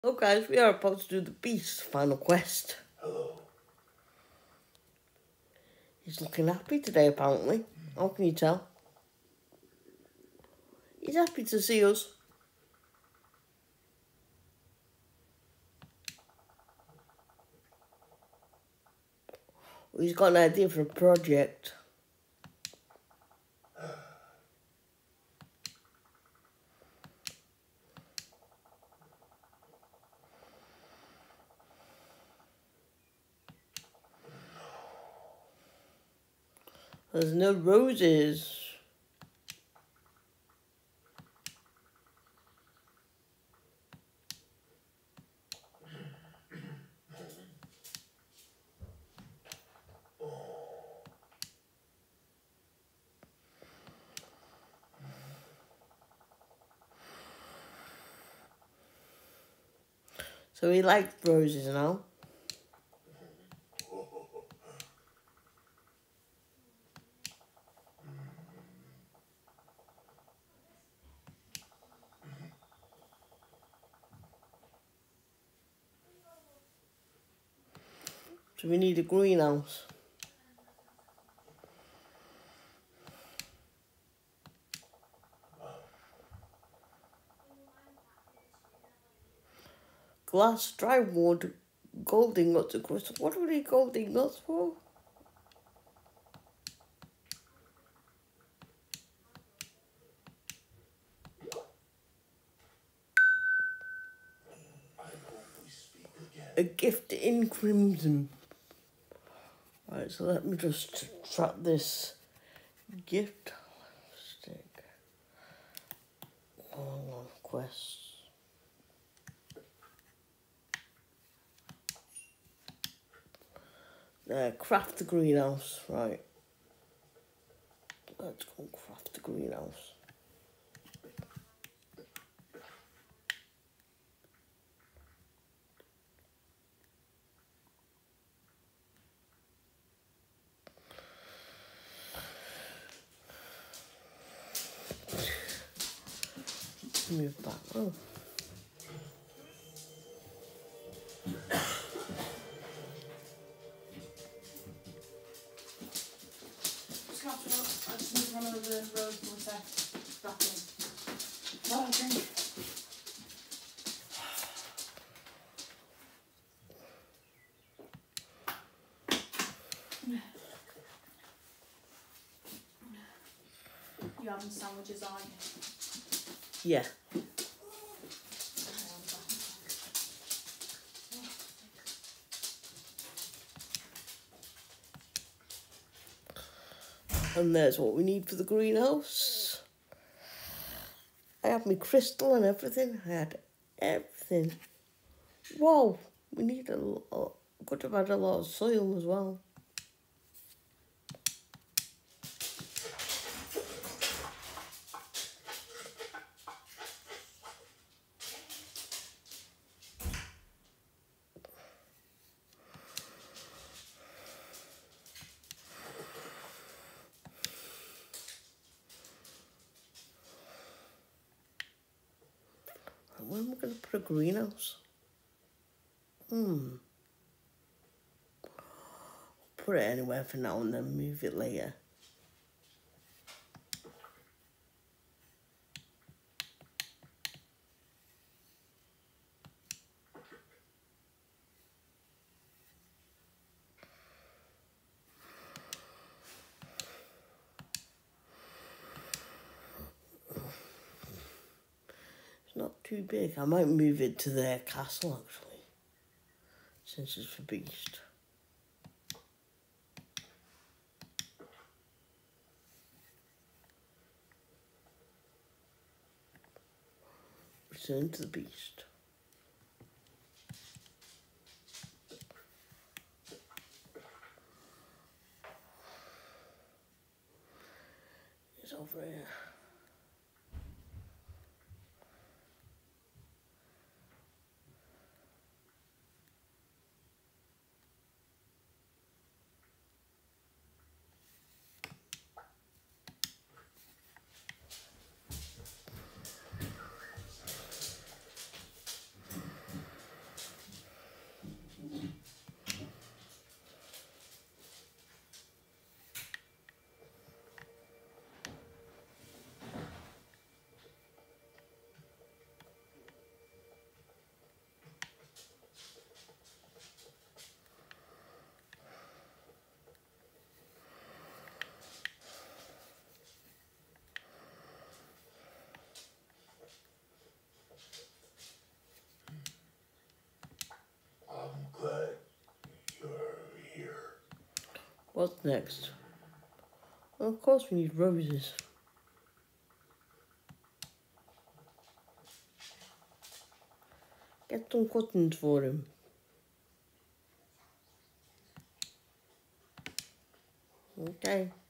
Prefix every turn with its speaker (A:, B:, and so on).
A: Hello guys, we are about to do the Beast's final quest. He's looking happy today apparently. How can you tell? He's happy to see us. He's got an idea for a project. There's no roses. So he likes roses now. So we need a greenhouse. Glass, dry wood, gold ingots and crystal. What do we need gold ingots for? A gift in crimson. Right, so let me just track this gift stick. Hold on, quests. Craft the greenhouse, right. Let's go craft the greenhouse. Move back. Oh.
B: I just need to run over the road for a sec. Back in. Oh, drink. You're having sandwiches, aren't you?
A: Yeah. And there's what we need for the greenhouse. I have my crystal and everything. I had everything. Whoa, we need a lot. Could have had a lot of soil as well. Where am I going to put a greenhouse? Put it anywhere for now and then move it later. It's not too big. I might move it to their castle actually, since it's for Beast. Return to the Beast. It's over here. What's next? Well, of course we need roses. Get some cuttings for him. Okay.